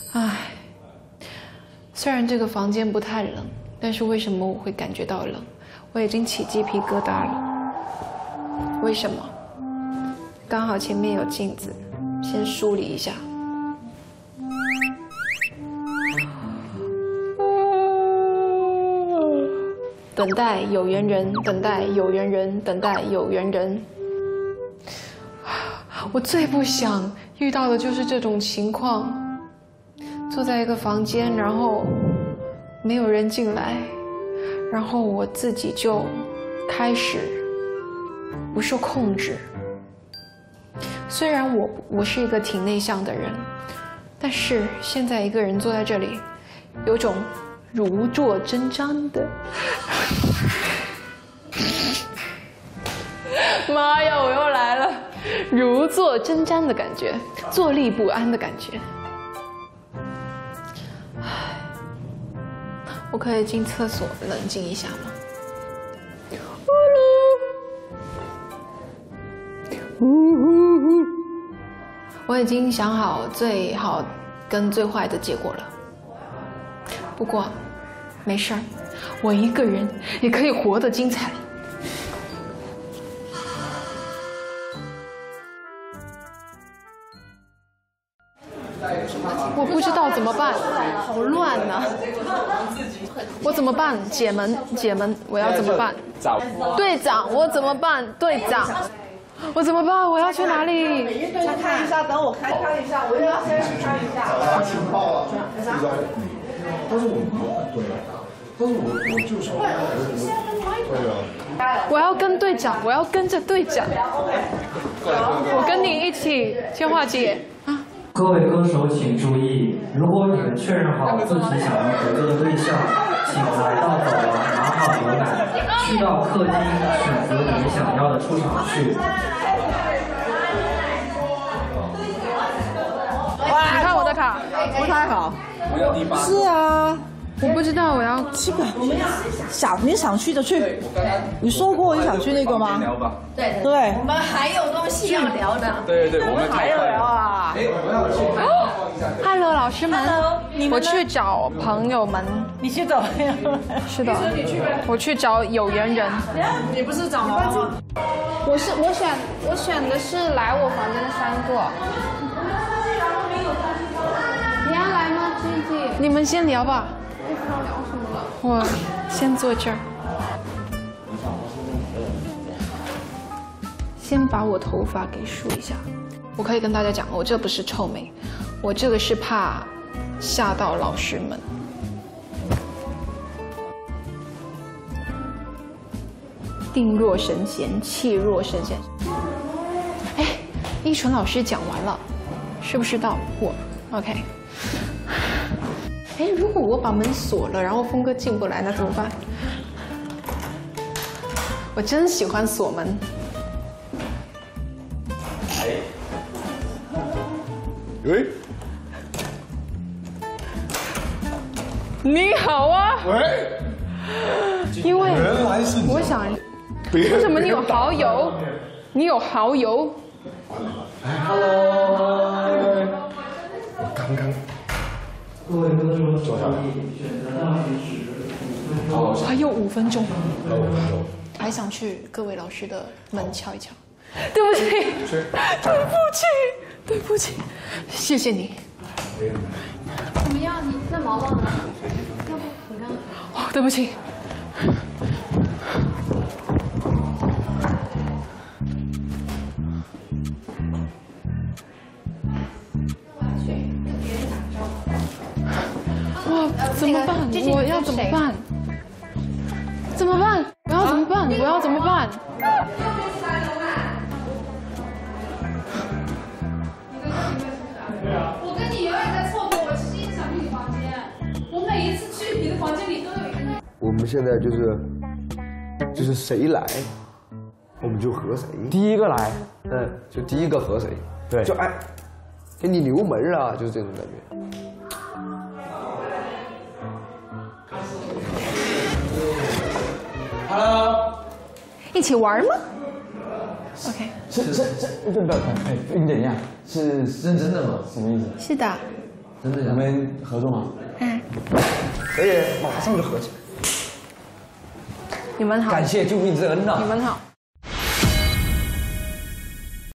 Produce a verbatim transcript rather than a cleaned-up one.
唉，虽然这个房间不太冷，但是为什么我会感觉到冷？我已经起鸡皮疙瘩了。为什么？刚好前面有镜子，先梳理一下。等待有缘人，等待有缘人，等待有缘人。我最不想遇到的就是这种情况。坐在一个房间，然后没有人进来，然后我自己就开始不受控制。虽然我我是一个挺内向的人，但是现在一个人坐在这里，有种如坐针毡的，妈呀，我又来了，如坐针毡的感觉，坐立不安的感觉。我可以进厕所冷静一下吗？我已经想好最好跟最坏的结果了。不过，没事儿，我一个人也可以活得精彩。我不知道怎么办，好乱呐、啊！我怎么办？解门，解门！我要怎么办？队长，我怎么办？队长，我怎么办？我要去哪里？ 再看一下，等我看看一下，我要先看一下。情报了， 但是我对，但是我我就是我对啊。 我要跟队长，我要跟着队长。我跟你一起，千华姐啊。 各位歌手请注意，如果你们确认好自己想要合作的对象，请来到走廊拿好牛奶，去到客厅选择你们想要的出场序。 你看我的卡， 不太好。是啊， 我不知道我要这个想你想去的去，你说过你想去那个吗？ 对对， 我们还有东西要聊的。 对对对，我们还有聊啊。 哎，我要去。 Hello， 老师们，我去找朋友们。 你去找朋友们？ 是的，我去找有缘人。 你不是找毛毛吗？ 我是我选我选的是来我房间的三个。你要来吗，吉吉？你们先聊吧。不知道聊什么了。我先坐这儿。先把我头发给梳一下。我可以跟大家讲，我这不是臭美，我这个是怕吓到老师们。定若神闲，气若神闲。哎，依纯老师讲完了，是不是到我 ？OK。哎，如果我把门锁了，然后峰哥进不来，那怎么办？我真喜欢锁门。 喂， 你好啊。 喂， 因为原来是你。 我想，为什么你有好友？你有好友 ？Hello。刚刚。 各位歌手注意，选择倒计时五分钟。 还有五分钟。还想去各位老师的门敲一敲。对不起，对不起，对不起，谢谢你。 怎么样？你那毛毛呢？要不你让？ 哦，对不起。哇，怎么办？我要怎么办？怎么办？我要怎么办？我要怎么办？ 我跟你永远在错过，我其实一直想去你房间。我每一次去你的房间里都有一个你。 我们现在就是就是谁来，我们就和谁。 第一个来， 嗯，就第一个和谁。 对， 就哎，给你留门啊，就是这种感觉。 Hello， 一起玩吗 ？OK。 是是是，不不不，哎，你等一下，是认真的吗？什么意思？ 是的。 真的， 我们合作吗？ 嗯， 可以，马上就合起来。 你们好， 感谢救命之恩呐！ 你们好。